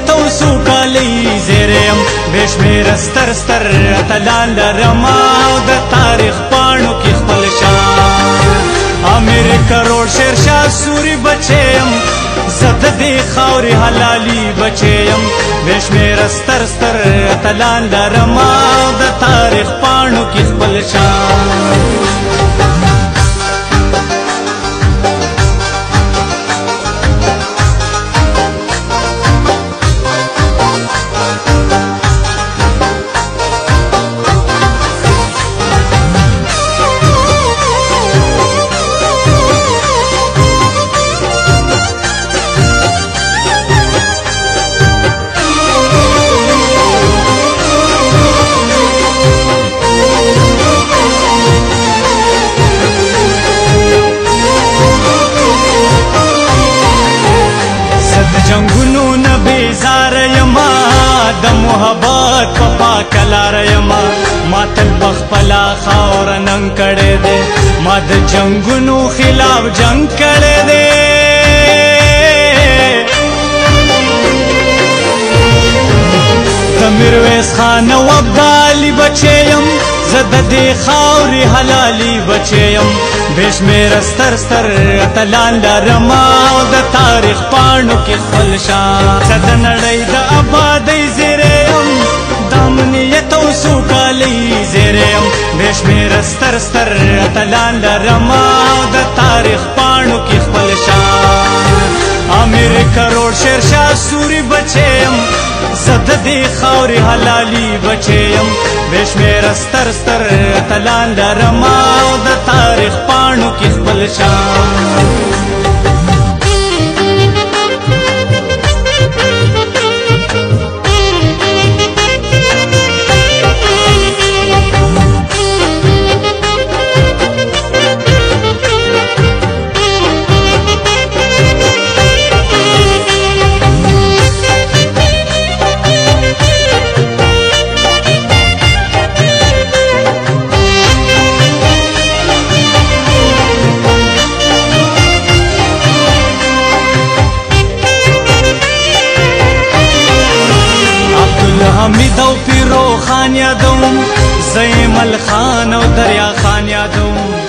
امنیت او سوکالۍ زیریم بې شمېره ستر ستر اتلان لرمه او د تاریخ پاڼو کې خپل شان امیر کروڑ شیرشاه سوري بچی یم زه د دې خاورې حلالي بچی یم بې شمېره ستر ستر اتلان لرمه او د تاریخ پاڼو کې خپل شان جنگونو نه بیزاره یما د محبت په پاکه لاره یما ما تل په خپله خاوره ننګ کړی دی ما د جنگونو خلاف جنګ کړی دی د میرویس خان او ابدالي بچی یم زه د دې خاورې حلالي بچی یم بې شمېره ستر ستر اتلان لرمه او د تاریخ پاڼو کې خپل شان زه د نړۍ د ابادۍ زیری یم د امنیت او سوکالۍ زیری یم بې شمېره ستر ستر اتلان لرمه او د تاریخ پاڼو کې خپل شان امیر کروڑ شیرشاه سوري بچی یم زه د دې خاورې حلالي بچی یم بې شمېره ستر ستر اتلان لرمه او د تاریخ پاڼو کې خپل شان حمید او پیرو خان یادوم زه مل خان او دریا خان یادوم